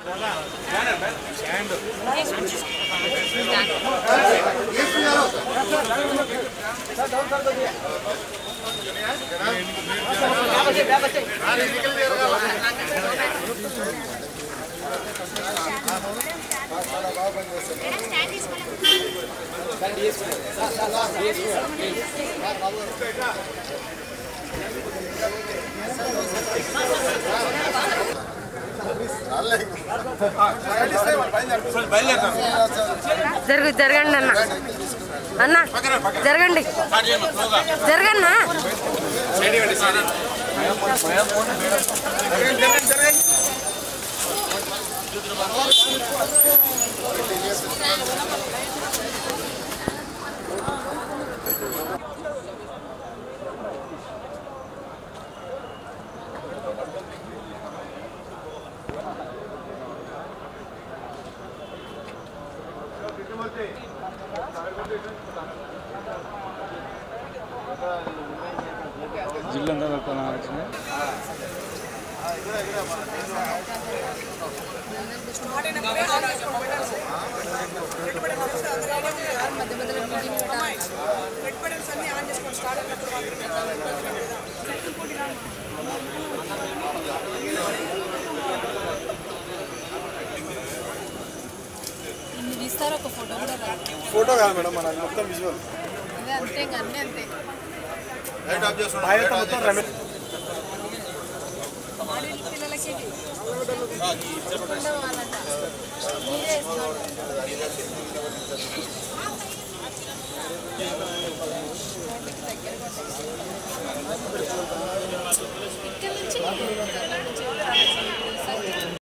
జరగండి అన్న జరగండి జరగన్నా జిల్లా తీస్తారు ఒక ఫోటో కూడా ఫోటో కాదు మేడం మన మొత్తం విజువల్ అదే అంతే ఇంకా అన్నీ అంతే లైట్ ఆఫ్ చేస్తున్నాం మొత్తం రమేష్ పిల్లలకి ఇక్కడ నుంచి